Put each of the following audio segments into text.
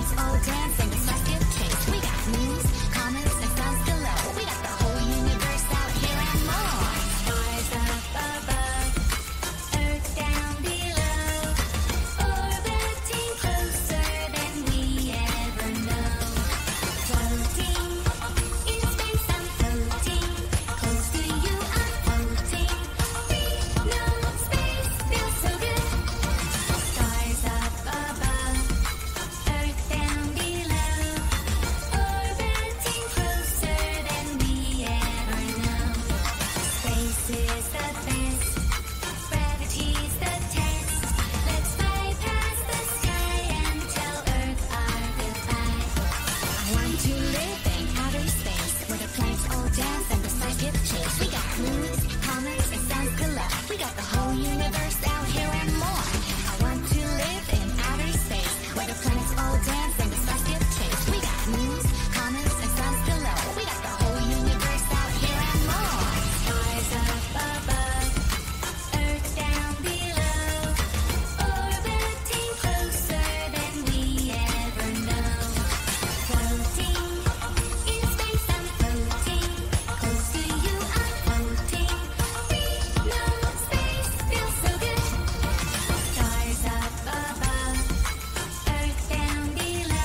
planets all dancing, the stars give chase. We got moons, comets, and suns below. We got the whole universe out here and more. Stars up above, Earth down below, orbiting closer than we ever know. Floating in space, I'm floating. Close to you, I'm floating. We know space feels so good. Stars up above, Earth down below, orbiting closer than we ever know. Space is the best, gravity's the test. Let's fly past the sky and tell Earth our goodbye. I want to live in outer space, where the planets all dance and the stars give chase. We got moons, comets, and suns below. We got the whole universe out here and more. I want to live in outer space, where the planets all dance and the stars give chase. We got moons, comets, and suns below. We got the whole universe out here and more. Stars up above, Earth down below, orbiting closer than we ever know. Floating in space, I'm floating. Close to you, I'm floating. We know space feels so good. Stars up above, Earth down below,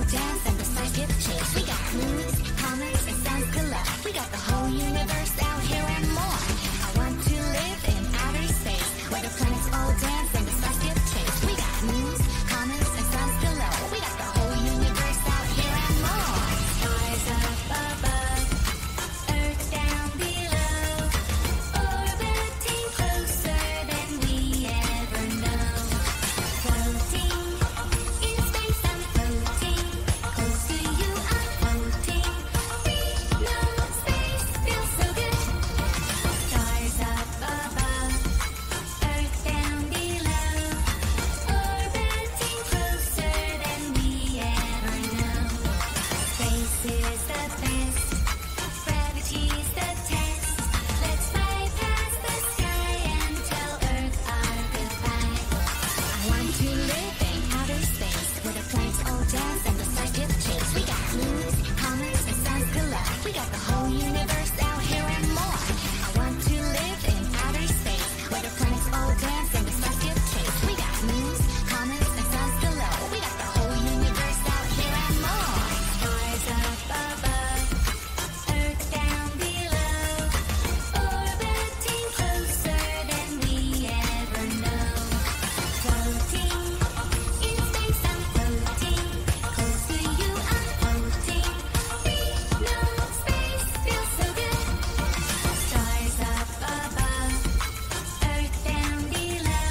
dance and the stars give chase. We got moons, comets, and suns collide. We got the whole universe out here and more. I want to live in outer space, where the planets all dance and the stars give chase. We got moons, comets, and suns below. We got the whole universe out here and more. Stars up above, Earth down below, orbiting closer than we ever know. Floating in space, I'm floating. Close to you, I'm floating. We know space feels so good. Stars up above, Earth down below, orbiting closer than we ever know. Space is the best, gravity's the test. Let's fly past the sky and tell Earth our goodbye. I want to live in outer space, where the planets all dance and the stars give chase. We got moons, comets, and suns collide. We got the whole universe out here and more. I want to live in outer space, where the planets all dance and the stars give chase. We got moons, comets, and suns below. We got the whole universe out here and more. Stars up above, Earth down below, orbiting closer than we ever know. Floating in space, I'm floating. Close to you, I'm floating. We know space feels so good. Stars up above, Earth down below,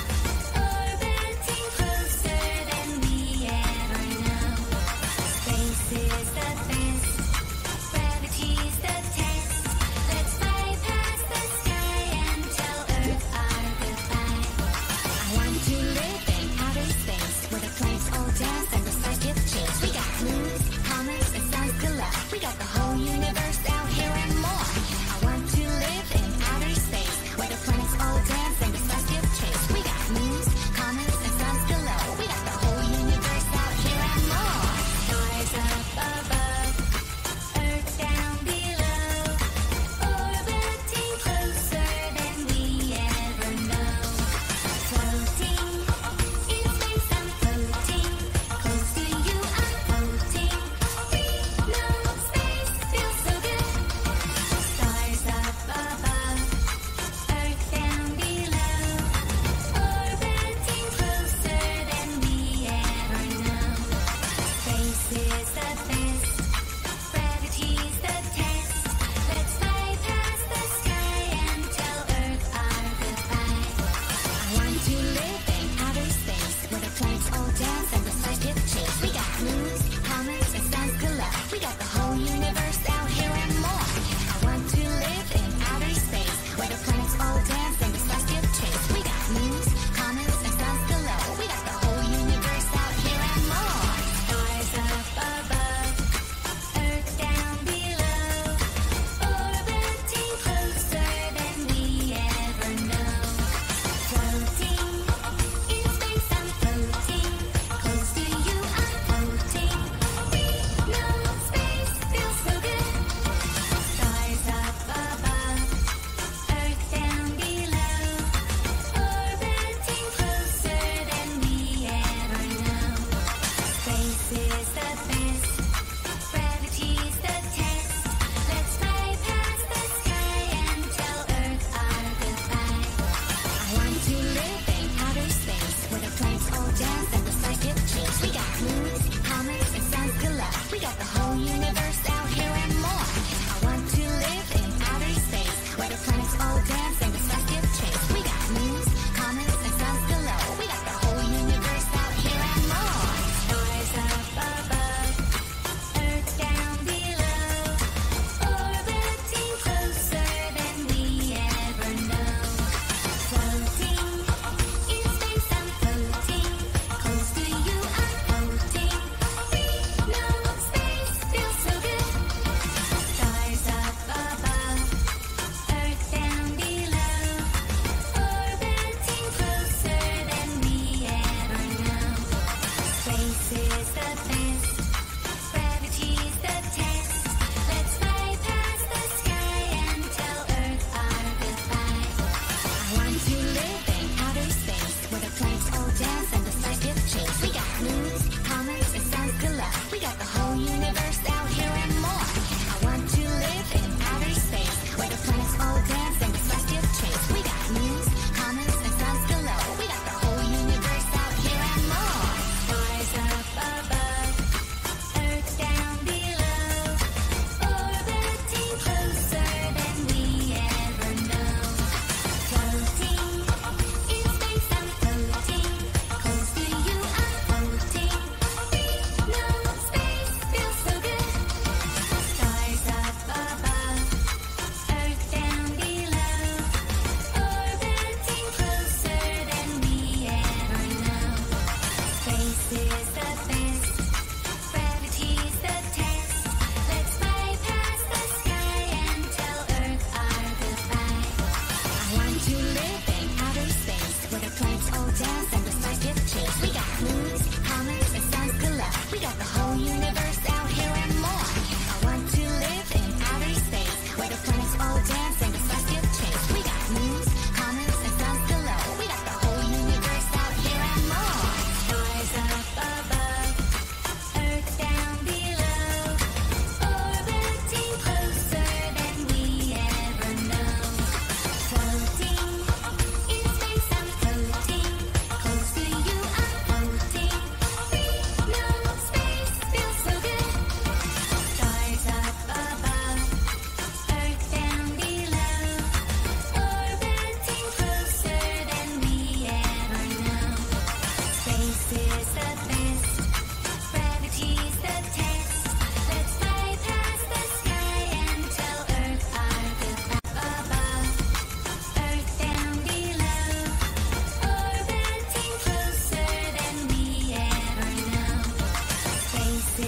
orbiting closer than we ever know. Space is the best, gravity's the test. Let's fly past the sky and tell Earth our goodbye. I want to live in outer space, where the planets all dance and the stars give chase. We got moons, comets, and suns collide. We got the whole universe out here and more. I want to live in outer space, where the planets all dance and the stars give chase. We got moons, comets, and suns below. We got the whole universe out here and more. Stars up above, Earth down below, orbiting closer than we ever know. Floating in space, I'm floating. Close to you, I'm floating. We know space feels so good. Stars up above, Earth down below, orbiting closer than we ever know. Space is the best, gravity's the test. Let's fly past the sky and tell Earth our goodbye. I want to live in outer space, where the planets all dance and the stars give chase. We got moons, comets, and suns collide. We got the whole universe out here and more. I want to live in outer space, where the planets all dance and the stars give chase. We got moons, comets, and suns below. We got the whole universe out here and more. Stars up above, Earth down below, orbiting closer than we ever know. Floating in space, I'm floating. Close to you, I'm floating. We know space feels so good. Stars up above, Earth down below, orbiting closer than we ever know. Space is the best, gravity's the test. Let's fly past the sky and tell Earth our goodbye. I want to live in outer space, where the planets all dance and the stars give chase. We got moons, comets, and suns collide. We got the whole universe out here and more. Stars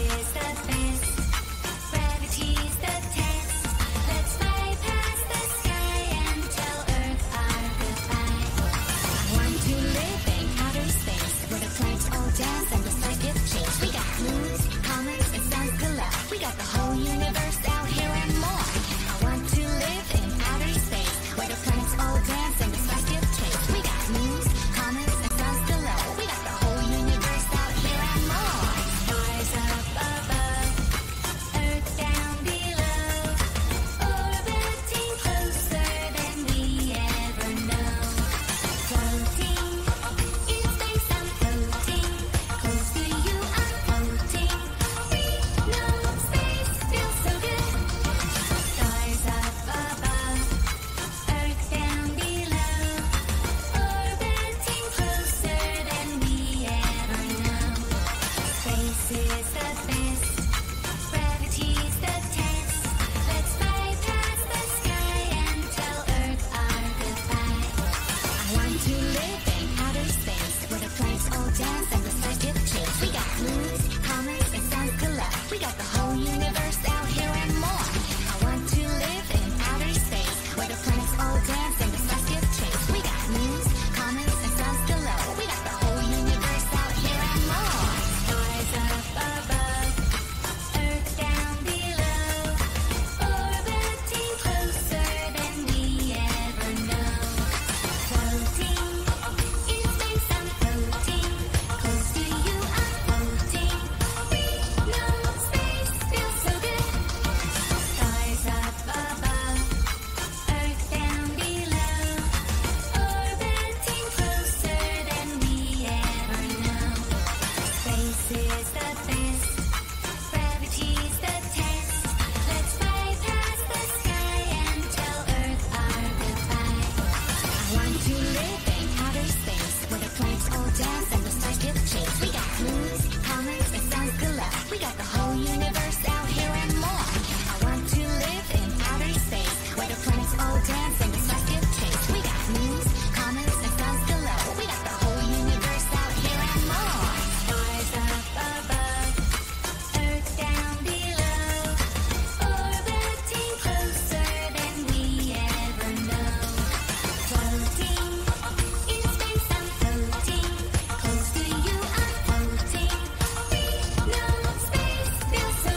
is the best. Gravity's the test. Let's fly past the sky and tell Earth our goodbye. I want to live in outer space where the planets all dance and the stars give chase. We got moons, comets, and suns galore. We got the whole universe out here and more. I want to live in outer space where the planets all dance and the stars give chase. We got moons, comets, and suns galore. We got the whole universe out here and more. Stars up above, Earth down below, orbiting closer than we ever know. Floating in space, I'm floating. Close to you, I'm floating. We know space feels so good. Stars up above, Earth down below, orbiting closer than we ever know. Space is the best. Gravity's the test. Let's fly past the sky and tell Earth our goodbye. I want to live in outer space where the planets all dance and the stars give chase. We got moons, comets, and suns galore. We got the whole universe out here and more. I want to live in outer space where the planets all dance and the stars give chase. We got moons, comets, and suns galore. We got the whole universe out here and more. Stars up above, Earth down below, orbiting closer than we ever know. Floating in space, I'm floating. Close to you, I'm floating. We know space feels so good. Stars up above, Earth down below, orbiting closer than we ever know. Space is the best. Gravity's the test. Let's fly past the sky and tell Earth our goodbye. I want to live in outer space where the planets all dance and the stars give chase. We got moons, comets, and suns galore. We got the whole universe out here and more. I want to live in outer space where the planets all dance and the stars give chase. We got moons, comets, and suns galore. We got the whole universe out here and more. Stars up above, Earth down below, orbiting closer than we ever know. Floating in space, I'm floating. Close to you, I'm floating. We know space feels so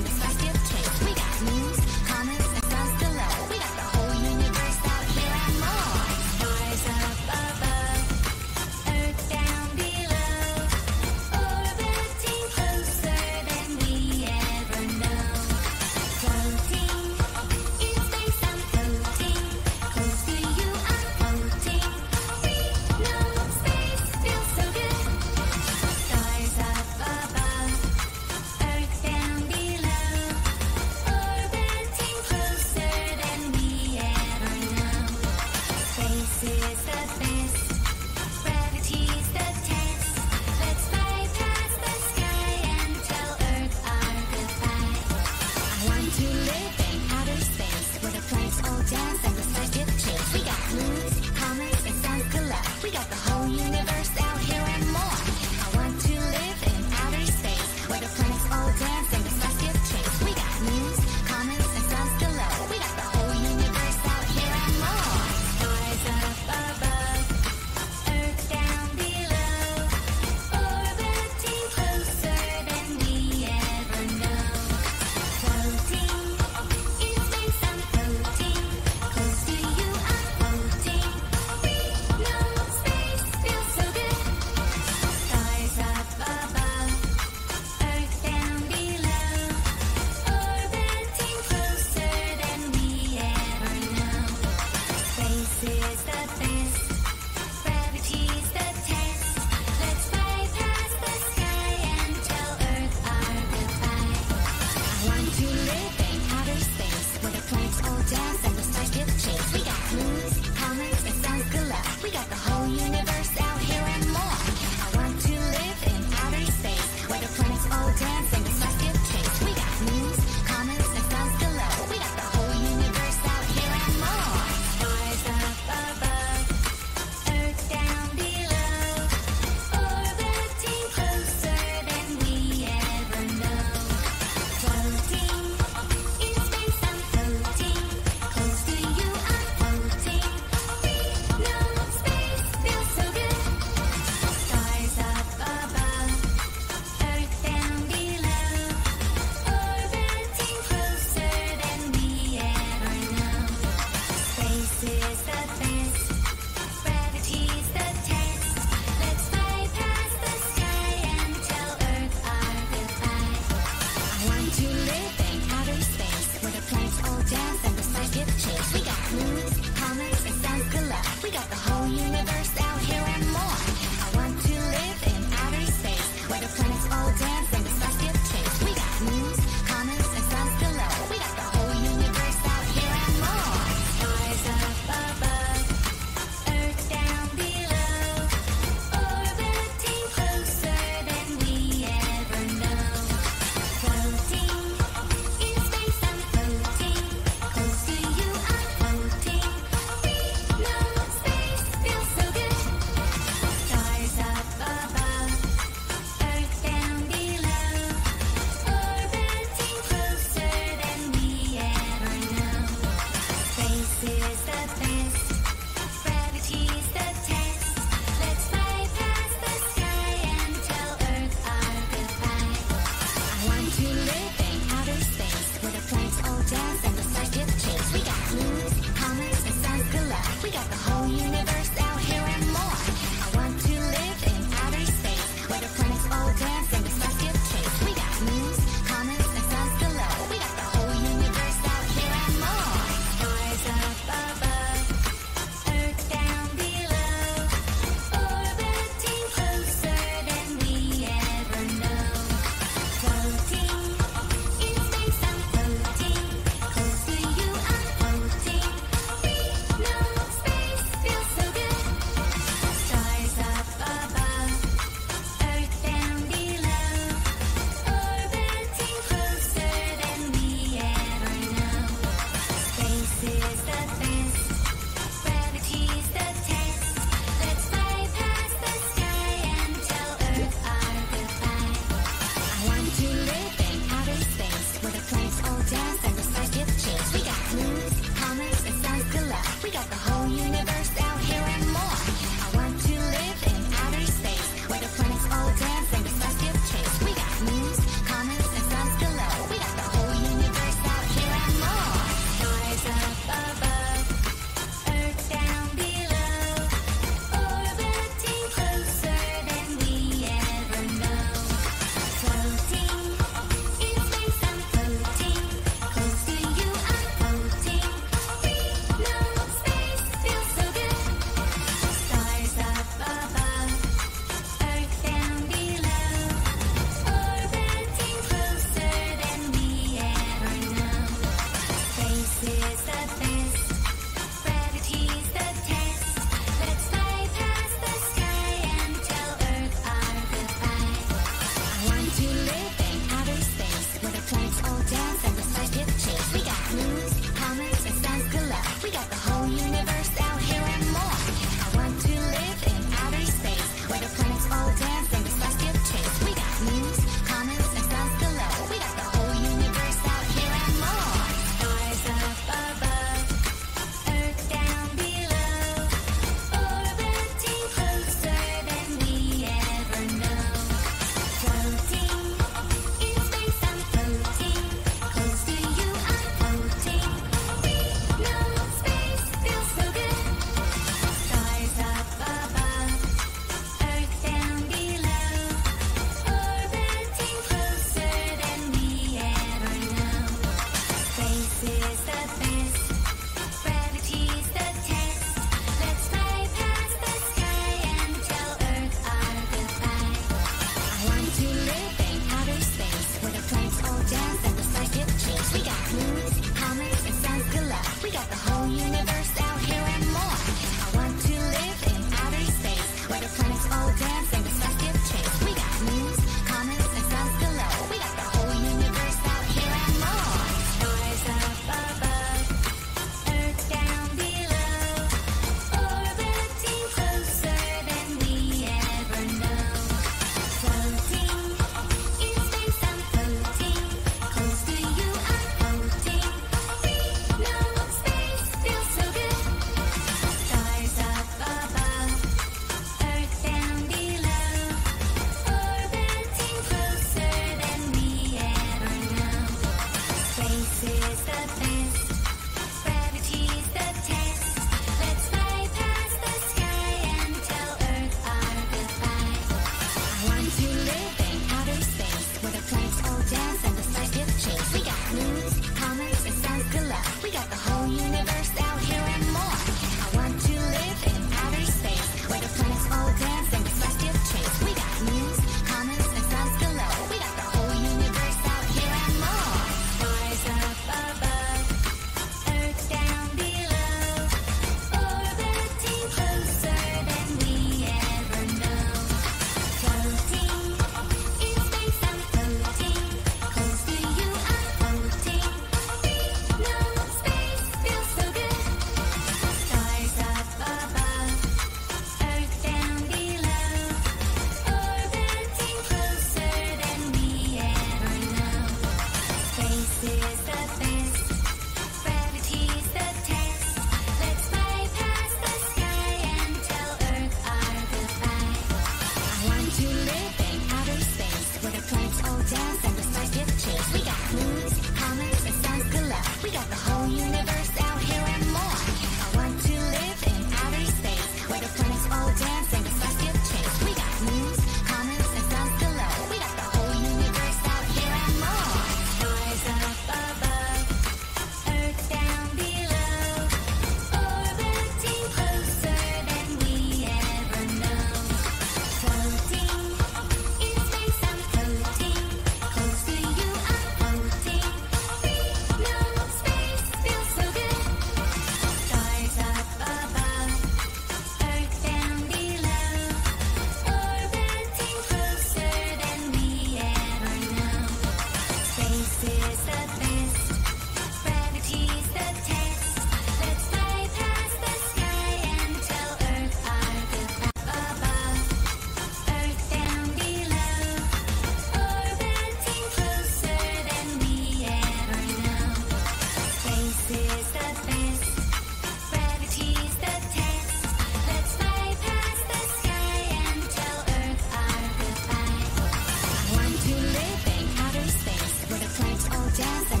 Space is the best. Gravity's the test. Let's fly past the sky and tell Earth our goodbye. Above, Earth down below, orbiting closer than we ever know. Space is the best. Gravity's the test. Let's fly past the sky and tell Earth our goodbye. I want to live in outer space where the planets all dance and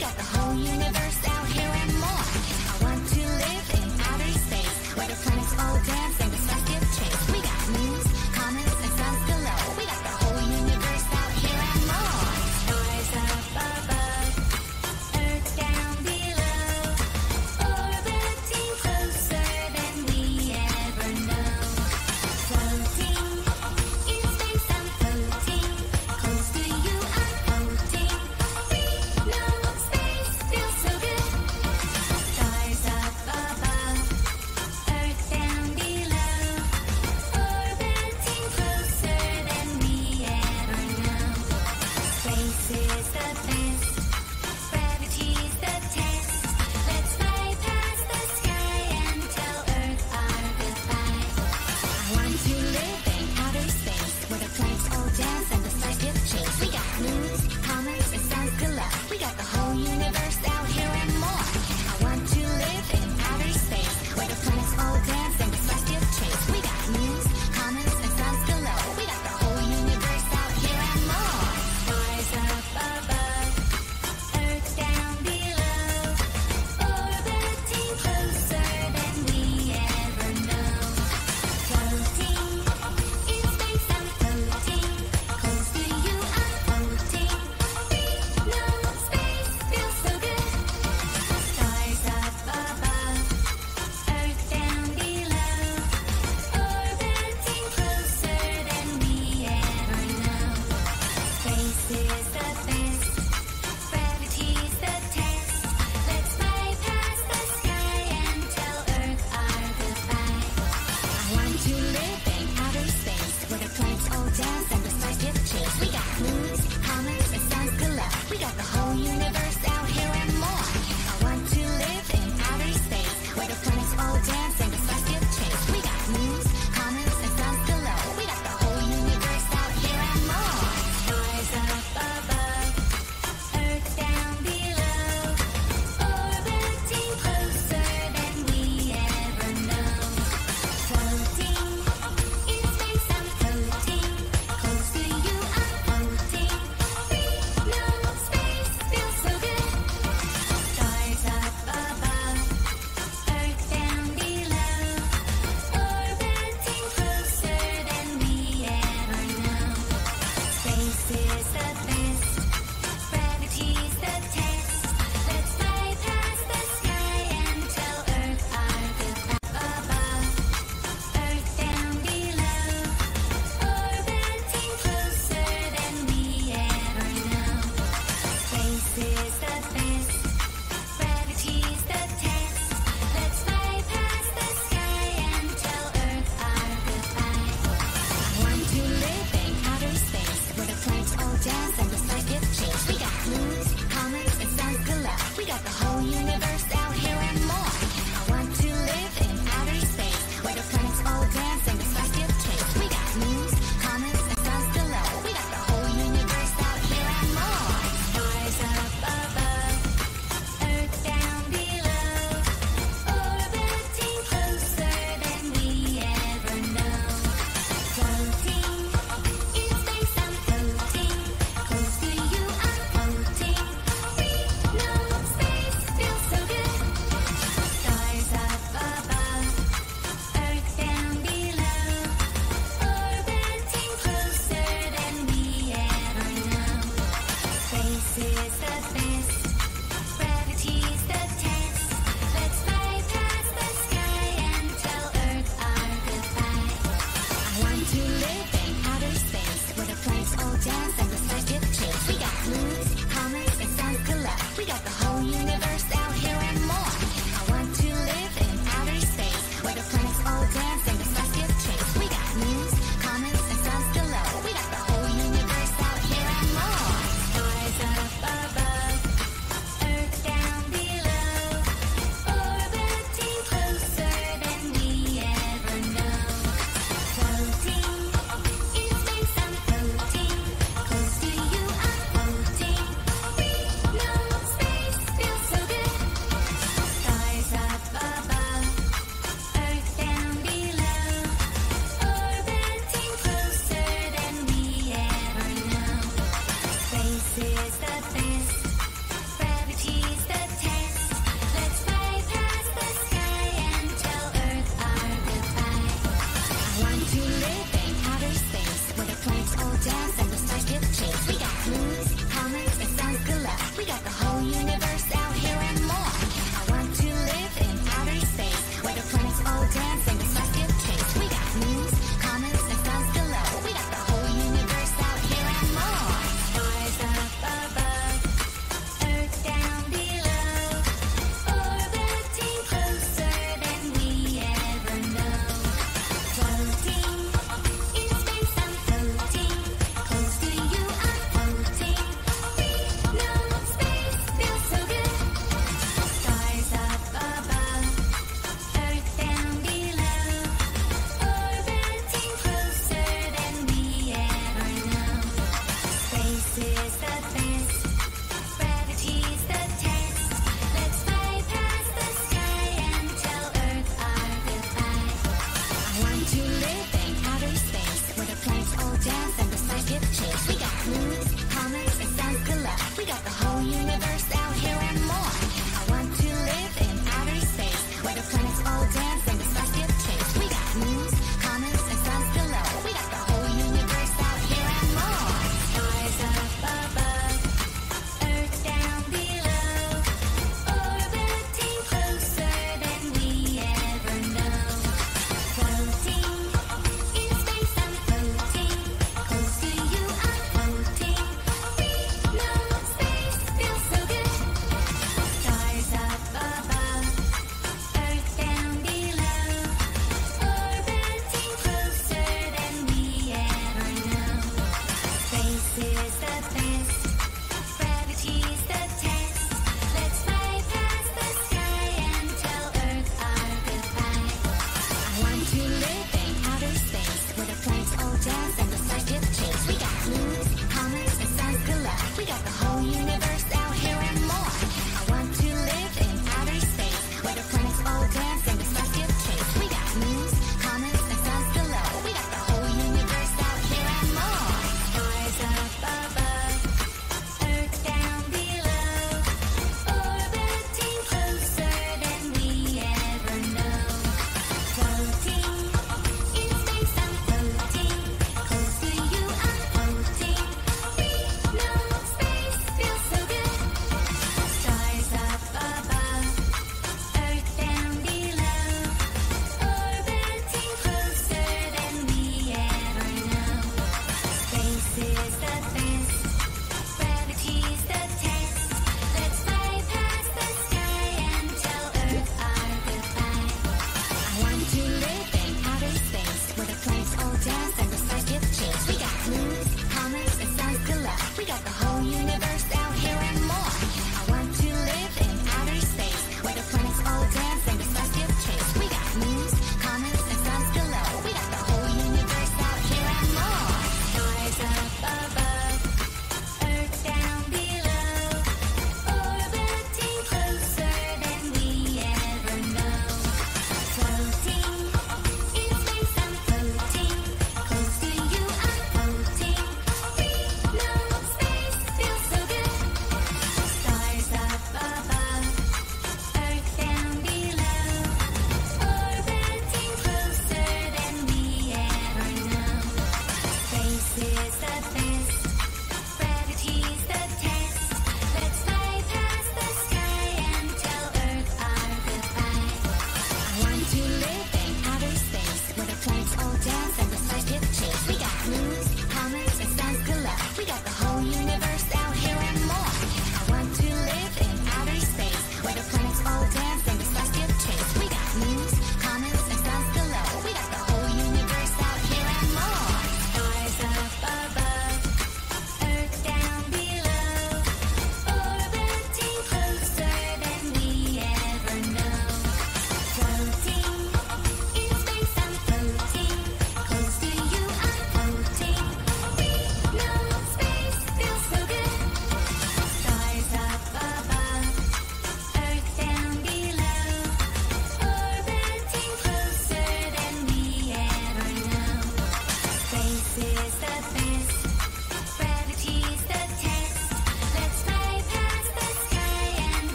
got the whole universe